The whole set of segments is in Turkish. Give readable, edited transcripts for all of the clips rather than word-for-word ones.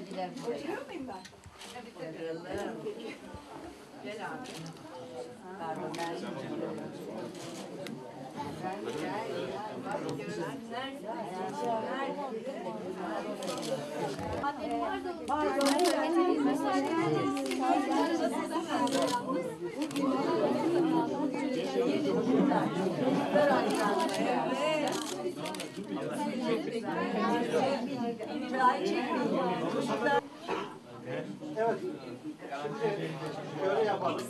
geldiler buraya. Oturuyor muyum ben? Gel abi. Pardon ben Evet. Şöyle yapalım.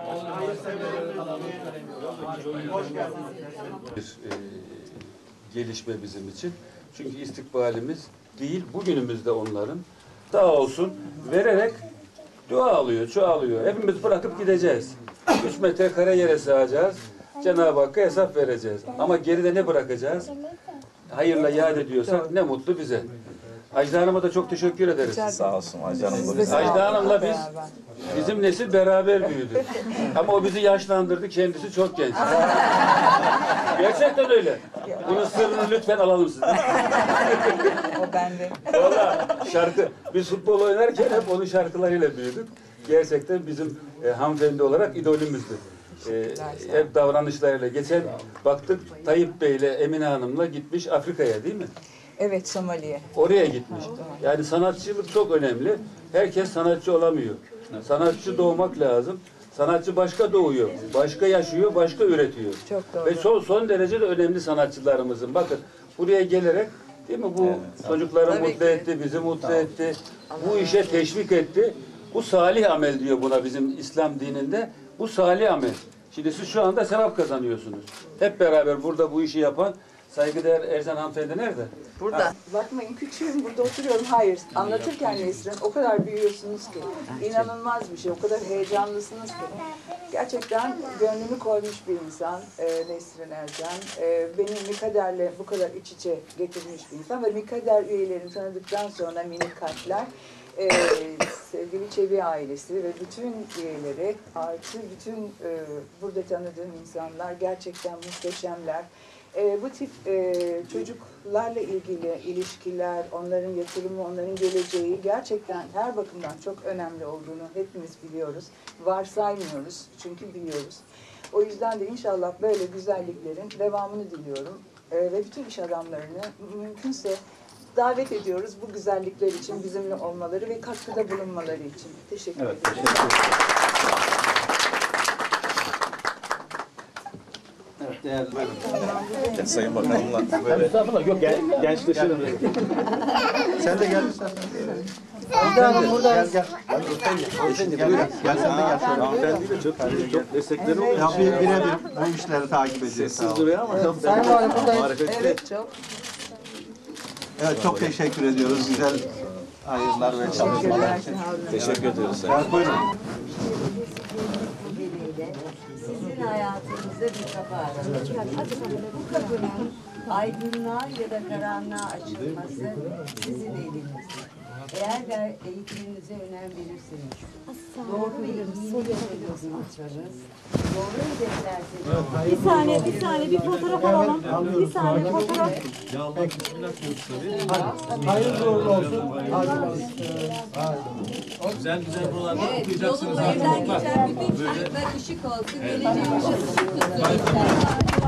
Hoş geldiniz. Bir gelişme bizim için. Çünkü istikbalimiz değil, bugünümüzde onların. Sağ olsun vererek dua alıyor, çoğalıyor. Hepimiz bırakıp gideceğiz. 3 metrekare yere sığacağız. Cenab-ı Hakk'a hesap vereceğiz. Ama geride ne bırakacağız? Hayırla yad ediyorsak ne mutlu bize. Ajda Hanım'a da çok teşekkür ederiz. Sağ olsun Ajda Hanım. Ajda Hanım'la bizim nesil beraber büyüdü. Ama o bizi yaşlandırdı, kendisi çok genç. Gerçekten öyle. Bunun sırrını lütfen alalım sizden. O bende. Valla şarkı, biz futbol oynarken hep onun şarkılarıyla büyüdük. Gerçekten bizim hanımefendi olarak idolümüzdü. Hep davranışlarıyla. Geçen baktık Tayyip Bey'le Emine Hanım'la gitmiş Afrika'ya değil mi? Evet, Somali'ye. Oraya gitmiş. Yani sanatçılık çok önemli. Herkes sanatçı olamıyor. Sanatçı doğmak lazım. Sanatçı başka doğuyor, başka yaşıyor, başka üretiyor. Çok doğru. Ve son derece de önemli sanatçılarımızın. Bakın buraya gelerek değil mi bu çocukları Tabii mutlu ki. etti, bizi mutlu etti. Bu işe teşvik etti. Bu salih amel diyor buna bizim İslam dininde. Bu salih amel. Şimdi siz şu anda sevap kazanıyorsunuz. Hep beraber burada bu işi yapan saygıdeğer Ercan hanımefendi nerede? Burada. Bakmayın küçüğüm, burada oturuyorum. Hayır, anlatırken Nesrin o kadar büyüyorsunuz ki. İnanılmaz bir şey, o kadar heyecanlısınız ki. Gerçekten gönlünü koymuş bir insan Nesrin Ercan. Beni Mikader'le bu kadar iç içe getirmiş bir insan. Ve Mikader üyelerini tanıdıktan sonra minik kalpler, sevgili Çebi ailesi ve bütün üyeleri artı bütün burada tanıdığım insanlar gerçekten muhteşemler. Bu tip çocuklarla ilgili ilişkiler, onların yatırımı, onların geleceği gerçekten her bakımdan çok önemli olduğunu hepimiz biliyoruz. Varsaymıyoruz çünkü biliyoruz. O yüzden de inşallah böyle güzelliklerin devamını diliyorum. Ve bütün iş adamlarını mümkünse davet ediyoruz bu güzellikler için bizimle olmaları ve katkıda bulunmaları için. Teşekkür ederim. Evet, değerli. Sayın Bakanımla böyle. Estağfurullah, yok gençleşelim. Sen de gel istersen. Gel gel. Gel sen de gel. Hanımefendiyle çok destekleri oluyor. Ya birebir bu işleri takip ediyoruz. Sessiz duruyor ama Sayın Valim buradayım. harika. Evet, çok. Evet, çok teşekkür ediyoruz. Güzel hayırlar ve çalışmalar için. Teşekkür ediyoruz. Buyurun. dileğiyle sizin hayatınızda bir kapı aradık. Bu kapının aydınlığa ya da karanlığa açılması sizin elinizde. Eğer de eğitiminize önem verirseniz, doğru ve iyi yolculuklarınız, doğru hedeflerseniz... Bir saniye bir fotoğraf alalım. Bir saniye fotoğraf. Hayırlı uğurlu olsun. Güzel buralarda okuyacaksınız. Evden geçen bütün çocuklar ışık olsun, geleceğin ışık tutsun.